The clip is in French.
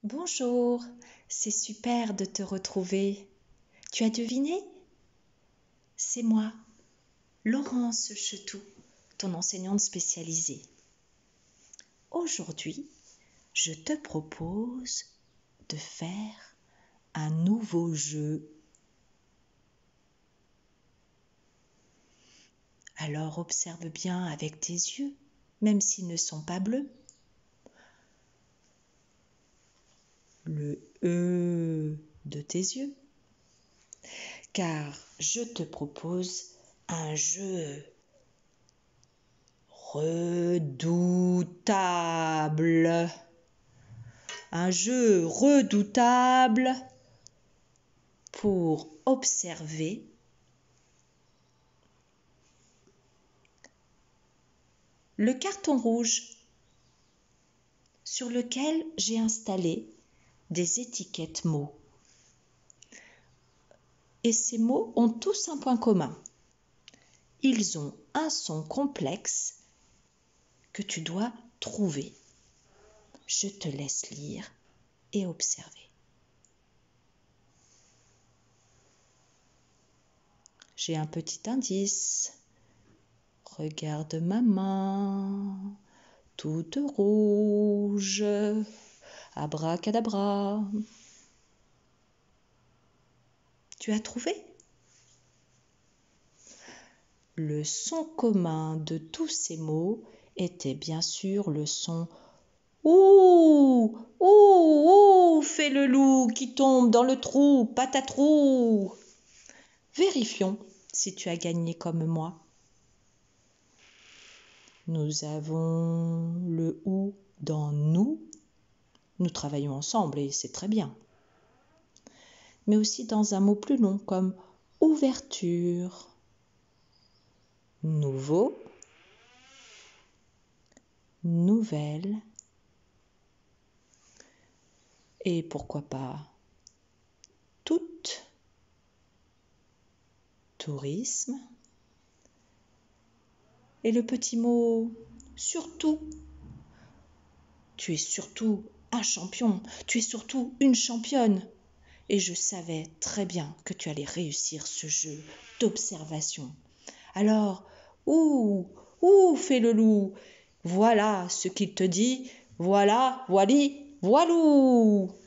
Bonjour, c'est super de te retrouver. Tu as deviné? C'est moi, Laurence Chetou, ton enseignante spécialisée. Aujourd'hui, je te propose de faire un nouveau jeu. Alors observe bien avec tes yeux, même s'ils ne sont pas bleus. Le E de tes yeux. Car je te propose un jeu redoutable. Un jeu redoutable pour observer le carton rouge sur lequel j'ai installé des étiquettes mots. Et ces mots ont tous un point commun. Ils ont un son complexe que tu dois trouver. Je te laisse lire et observer. J'ai un petit indice. Regarde ma main, toute rouge. Abracadabra. Tu as trouvé? Le son commun de tous ces mots était bien sûr le son ouh, ouh, ouh, fait le loup qui tombe dans le trou, patatrou. Vérifions si tu as gagné comme moi. Nous avons le ou dans nous. Nous travaillons ensemble et c'est très bien. Mais aussi dans un mot plus long comme ouverture, nouveau, nouvelle et pourquoi pas toute, tourisme et le petit mot surtout. Tu es surtout un champion, tu es surtout une championne. Et je savais très bien que tu allais réussir ce jeu d'observation. Alors, ouh, fait le loup. Voilà ce qu'il te dit. Voilà, voili, voilou.